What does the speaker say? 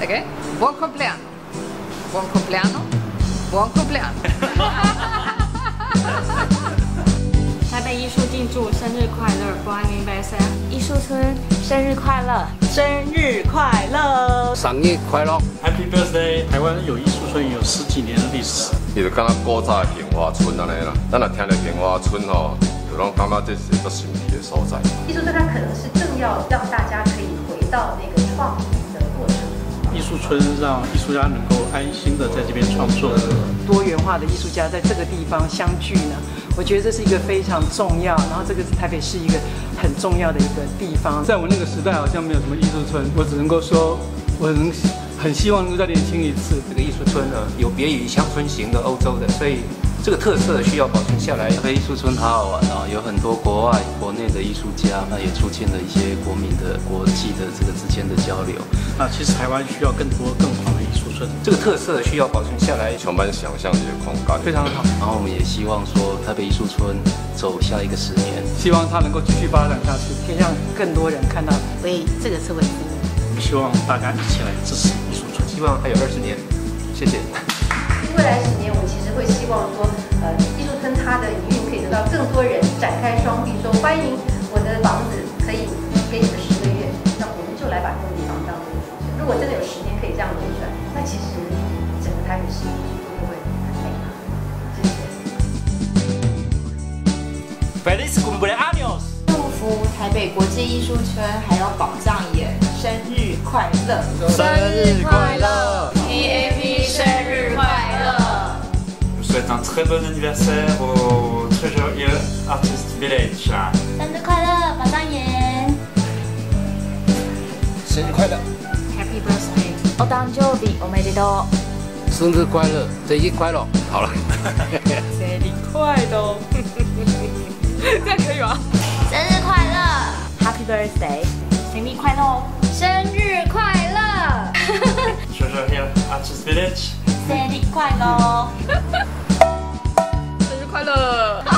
OK? Buon compleanno. Buon compleanno. Buon compleanno. 台北艺术进驻，生日快乐 ！Buon anniversaire！ 艺术村，生日快乐！ 生日快乐！ 生日快乐 ！Happy birthday！ 台湾有艺术村有10几年的历史， 伊就敢若古早的杏花村安尼啦。咱若听到杏花村吼，就拢感觉这是足神奇的所在。 艺术村它可能是正要让大家可以回到那个创意的过程。 艺术村让艺术家能够安心的在这边创作。 多元化的艺术家在这个地方相聚呢，我觉得这是一个非常重要，然后这个是台北市一个很重要的一个地方。 在我那个时代好像没有什么艺术村，我只能够说，我很希望能够再年轻一次。 这个艺术村呢，有别于乡村型的欧洲的，所以这个特色需要保存下来。 台北艺术村好好玩哦，有很多国外、国内的艺术家，那也促进了一些国民的、国际的这个之间的交流。 那其实台湾需要更多、更广的艺术村， 这个特色需要保存下来， 充满想象力的空间， 非常好。 然后我们也希望说，台北艺术村走下一个10年， 希望它能够继续发展下去， 可以让更多人看到为这个社会服务。 希望大家一起来支持艺术村， 希望还有20年。谢谢。 未来10年，我们其实会希望说，艺术村它的营运可以得到更多人展开双臂，说欢迎我的房子可以给你们10个月，那我们就来把这个地方当做艺术村。如果真的有10年可以这样轮转，那其实整个台北市会不会很美好？谢谢。 Feliz cumpleaños！ 祝福台北国际艺术村还有宝藏岩生日快乐！ 生日快乐 ！TAP 生日快乐！ Je vous souhaite un très bon anniversaire au Treasure Hill Artist Village。 生日快乐，宝藏岩！ 生日快乐 Happy birthday！ お誕生日おめでとう！ 生日快乐，生日快乐。好了， 生日快乐！ 这样可以吗？生日快乐 ，Happy birthday！ 生日快乐！生日快乐 Treasure Hill Artist Village。 生日快乐！生日快乐！